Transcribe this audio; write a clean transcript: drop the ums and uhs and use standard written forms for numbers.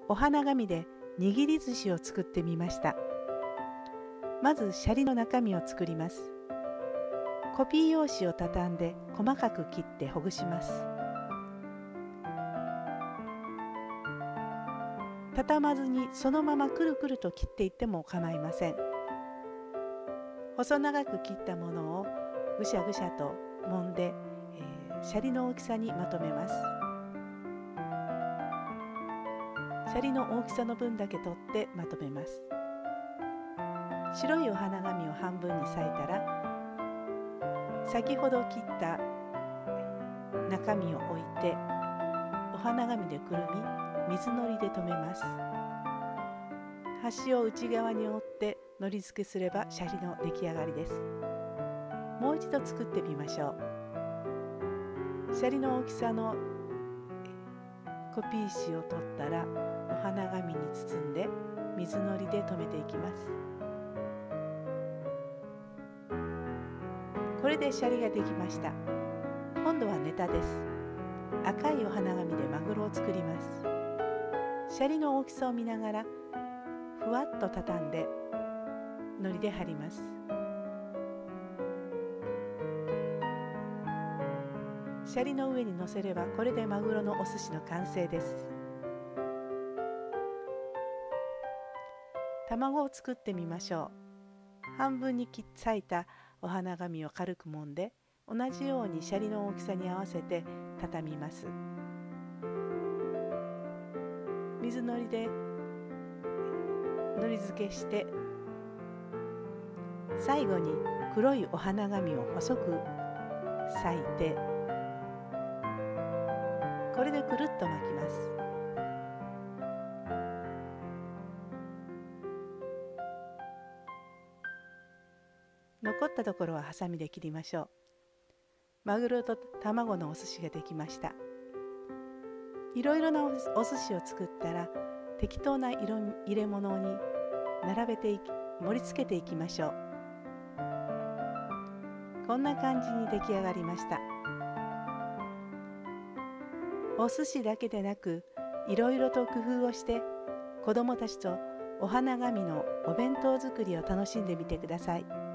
お花紙で握り寿司を作ってみました。まずシャリの中身を作ります。コピー用紙を畳んで細かく切ってほぐします。畳まずにそのままくるくると切っていっても構いません。細長く切ったものをぐしゃぐしゃと揉んで、シャリの大きさにまとめます。シャリの大きさの分だけ取ってまとめます。白いお花紙を半分に裂いたら、先ほど切った中身を置いてお花紙でくるみ、水のりで留めます。端を内側に折ってのり付けすればシャリの出来上がりです。もう一度作ってみましょう。シャリの大きさのコピー紙を取ったらお花紙に包んで水のりで留めていきます。これでシャリができました。今度はネタです。赤いお花紙でマグロを作ります。シャリの大きさを見ながらふわっと畳んでのりで貼ります。シャリの上に乗せればこれでマグロのお寿司の完成です。卵を作ってみましょう。半分に裂いたお花紙を軽く揉んで同じようにシャリの大きさに合わせて畳みます。水のりでのり付けして最後に黒いお花紙を細く裂いてこれでくるっと巻きます。残ったところはハサミで切りましょう。マグロと卵のお寿司ができました。いろいろなお寿司を作ったら適当な入れ物に並べて盛り付けていきましょう。こんな感じに出来上がりました。お寿司だけでなくいろいろと工夫をして子どもたちとお花紙のお弁当作りを楽しんでみてください。